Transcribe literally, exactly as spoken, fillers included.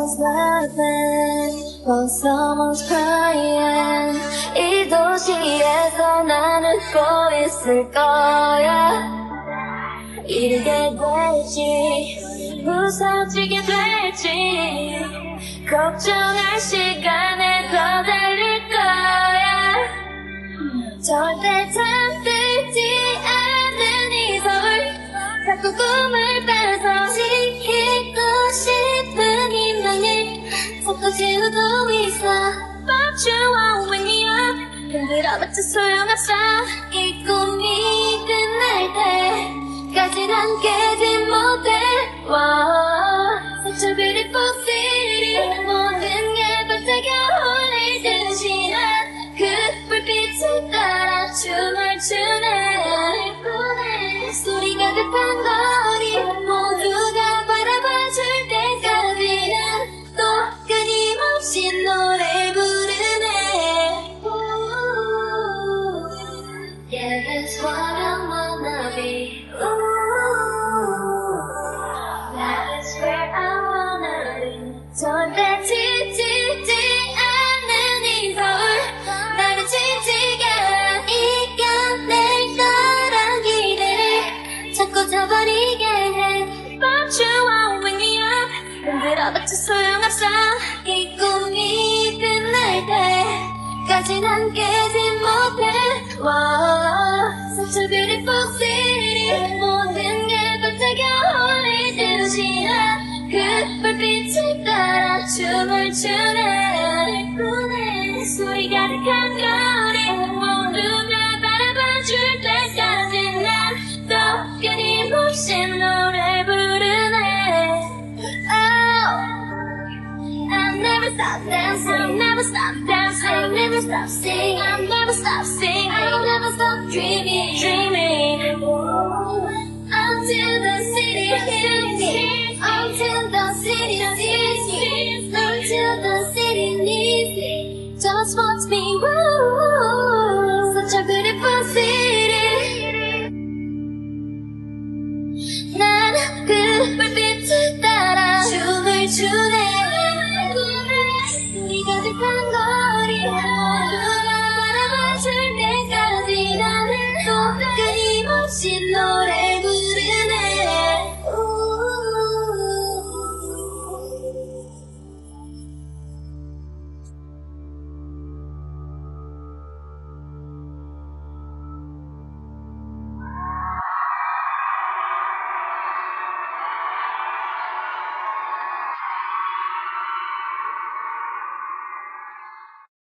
someone's laughing, while someone's crying. 이 도시에서 나는 웃고 있을 거야. 이르게 될지 무서워지게 될지 걱정할 시간에 더 달릴 거야. 절대 잠들지 않는 이 서울, 자꾸 꿈을 뺏어 지키고 싶은 희망을 자꾸 지우고 있어. But you won't wake me up. 흔들어봤자 소용없어. 이 꿈이 끝날 때까지 난 깨지 못해. Wow, such a beautiful city. 모든 게 반짝여 홀릴 듯이 난 그 불빛을 따라 춤을 추네. 소리 가득한 거리 모두가 바라봐줄 때까지 난 또 끊임없이 노래 부르네. Yeah, that's what I wanna be. That's where I wanna be. 절대 지치지 않는 이 서울, 나를 지치게 이겨낼 거란 기대를 자꾸 저버리게 해. But you won't wake me up. 흔들어봤자 소용없어. 이 꿈이 끝날 때까지 난 깨지 못해. Wow, such a beautiful city. 모든 게 반짝여 홀릴 듯이 난 그 불빛을 따라 춤을 추네. 소리 가득한 거리 모두가 바라봐줄 때까지 난 또 끊임없이 노래 부르네. Oh, I never stop dancing, never stop dancing, never stop singing, I never stop singing, I never stop dreaming, dreaming. Until the city hears me, until the city sees me, until the city needs me, just wants me.